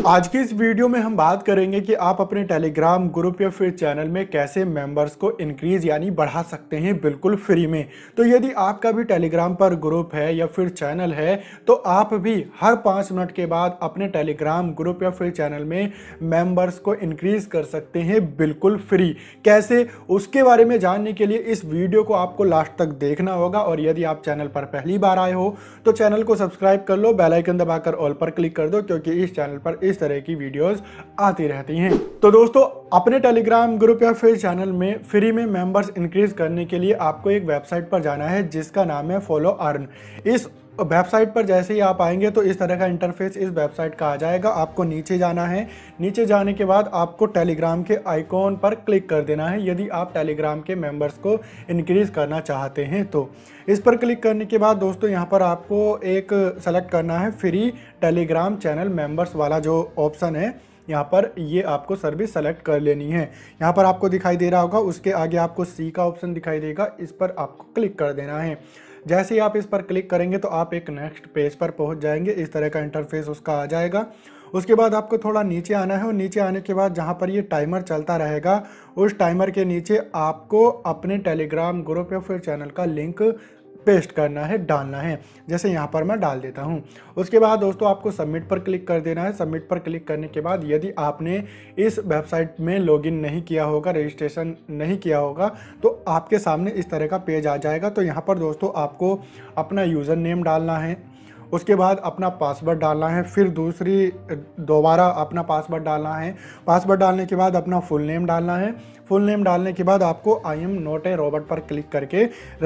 आज की इस वीडियो में हम बात करेंगे कि आप अपने टेलीग्राम ग्रुप या फिर चैनल में कैसे मेंबर्स को इंक्रीज यानी बढ़ा सकते हैं बिल्कुल फ्री में। तो यदि आपका भी टेलीग्राम पर ग्रुप है या फिर चैनल है तो आप भी हर 5 मिनट के बाद अपने टेलीग्राम ग्रुप या फिर चैनल में मेंबर्स को इंक्रीज कर सकते हैं बिल्कुल फ्री। कैसे, उसके बारे में जानने के लिए इस वीडियो को आपको लास्ट तक देखना होगा। और यदि आप चैनल पर पहली बार आए हो तो चैनल को सब्सक्राइब कर लो, बेल आइकन दबाकर ऑल पर क्लिक कर दो, क्योंकि इस चैनल पर इस तरह की वीडियोस आती रहती हैं। तो दोस्तों, अपने टेलीग्राम ग्रुप या फिर चैनल में फ्री में मेंबर्स इंक्रीज करने के लिए आपको एक वेबसाइट पर जाना है जिसका नाम है फॉलो अर्न। इस वेबसाइट पर जैसे ही आप आएंगे तो इस तरह का इंटरफेस इस वेबसाइट का आ जाएगा। आपको नीचे जाना है, नीचे जाने के बाद आपको टेलीग्राम के आइकॉन पर क्लिक कर देना है यदि आप टेलीग्राम के मेंबर्स को इंक्रीज करना चाहते हैं। तो इस पर क्लिक करने के बाद दोस्तों यहाँ पर आपको एक सेलेक्ट करना है फ्री टेलीग्राम चैनल मेंबर्स वाला जो ऑप्शन है, यहाँ पर ये आपको सर्विस सेलेक्ट कर लेनी है। यहाँ पर आपको दिखाई दे रहा होगा, उसके आगे आपको सी का ऑप्शन दिखाई देगा, इस पर आपको क्लिक कर देना है। जैसे ही आप इस पर क्लिक करेंगे तो आप एक नेक्स्ट पेज पर पहुंच जाएंगे। इस तरह का इंटरफेस उसका आ जाएगा। उसके बाद आपको थोड़ा नीचे आना है और नीचे आने के बाद जहां पर ये टाइमर चलता रहेगा उस टाइमर के नीचे आपको अपने टेलीग्राम ग्रुप या फिर चैनल का लिंक पेस्ट करना है, डालना है। जैसे यहाँ पर मैं डाल देता हूँ। उसके बाद दोस्तों आपको सबमिट पर क्लिक कर देना है। सबमिट पर क्लिक करने के बाद यदि आपने इस वेबसाइट में लॉगिन नहीं किया होगा, रजिस्ट्रेशन नहीं किया होगा, तो आपके सामने इस तरह का पेज आ जाएगा। तो यहाँ पर दोस्तों आपको अपना यूज़र नेम डालना है, उसके बाद अपना पासवर्ड डालना है, फिर दोबारा अपना पासवर्ड डालना है। पासवर्ड डालने के बाद अपना फुल नेम डालना है। फुल नेम डालने के बाद आपको I am not a robot पर क्लिक करके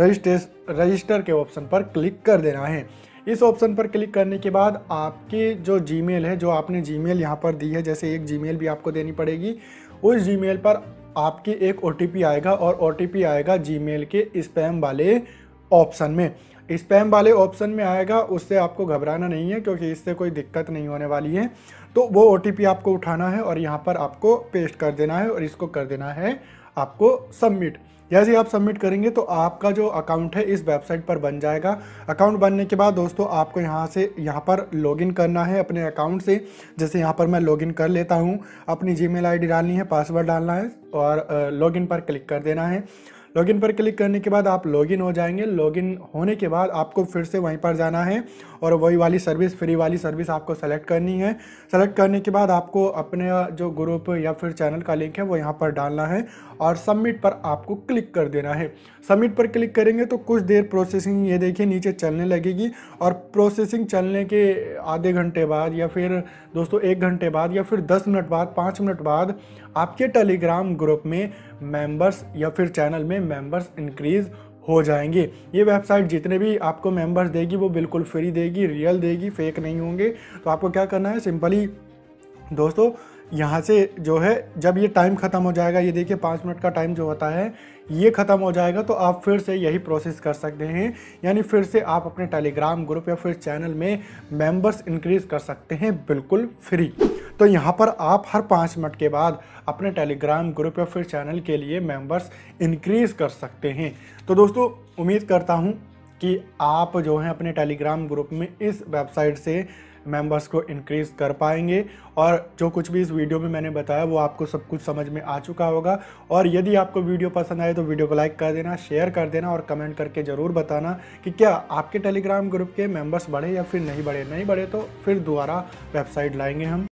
रजिस्टर के ऑप्शन पर क्लिक कर देना है। इस ऑप्शन पर क्लिक करने के बाद आपकी जो जीमेल है, जो आपने जीमेल यहाँ पर दी है, जैसे एक जीमेल भी आपको देनी पड़ेगी, उस जीमेल पर आपकी एक ओटीपी आएगा और ओटीपी आएगा जीमेल के स्पैम वाले ऑप्शन में। स्पैम वाले ऑप्शन में आएगा, उससे आपको घबराना नहीं है क्योंकि इससे कोई दिक्कत नहीं होने वाली है। तो वो ओटीपी आपको उठाना है और यहाँ पर आपको पेस्ट कर देना है और इसको कर देना है आपको सबमिट। जैसे ही आप सबमिट करेंगे तो आपका जो अकाउंट है इस वेबसाइट पर बन जाएगा। अकाउंट बनने के बाद दोस्तों आपको यहाँ पर लॉगिन करना है अपने अकाउंट से। जैसे यहाँ पर मैं लॉगिन कर लेता हूँ, अपनी जीमेल आईडी डालनी है, पासवर्ड डालना है और लॉगिन पर क्लिक कर देना है। लॉगिन पर क्लिक करने के बाद आप लॉगिन हो जाएंगे। लॉगिन होने के बाद आपको फिर से वहीं पर जाना है और वही वाली सर्विस, फ्री वाली सर्विस आपको सेलेक्ट करनी है। सेलेक्ट करने के बाद आपको अपने जो ग्रुप या फिर चैनल का लिंक है वो यहाँ पर डालना है और सबमिट पर आपको क्लिक कर देना है। सबमिट पर क्लिक करेंगे तो कुछ देर प्रोसेसिंग, ये देखिए नीचे चलने लगेगी और प्रोसेसिंग चलने के आधे घंटे बाद या फिर दोस्तों 1 घंटे बाद या फिर 10 मिनट बाद, 5 मिनट बाद आपके टेलीग्राम ग्रुप में मेंबर्स या फिर चैनल में मेंबर्स इंक्रीज हो जाएंगे। ये वेबसाइट जितने भी आपको मेंबर्स देगी वो बिल्कुल फ्री देगी, रियल देगी, फेक नहीं होंगे। तो आपको क्या करना है, सिंपली दोस्तों यहाँ से जो है जब ये टाइम ख़त्म हो जाएगा, ये देखिए 5 मिनट का टाइम जो होता है ये ख़त्म हो जाएगा, तो आप फिर से यही प्रोसेस कर सकते हैं। यानी फिर से आप अपने टेलीग्राम ग्रुप या फिर चैनल में मेंबर्स इंक्रीज कर सकते हैं बिल्कुल फ्री। तो यहाँ पर आप हर 5 मिनट के बाद अपने टेलीग्राम ग्रुप या फिर चैनल के लिए मेंबर्स इंक्रीज कर सकते हैं। तो दोस्तों उम्मीद करता हूँ कि आप जो हैं अपने टेलीग्राम ग्रुप में इस वेबसाइट से मेंबर्स को इंक्रीज कर पाएंगे और जो कुछ भी इस वीडियो में मैंने बताया वो आपको सब कुछ समझ में आ चुका होगा। और यदि आपको वीडियो पसंद आए तो वीडियो को लाइक कर देना, शेयर कर देना और कमेंट करके ज़रूर बताना कि क्या आपके टेलीग्राम ग्रुप के मेंबर्स बढ़े या फिर नहीं बढ़े। नहीं बढ़े तो फिर दोबारा वेबसाइट लाएंगे हम।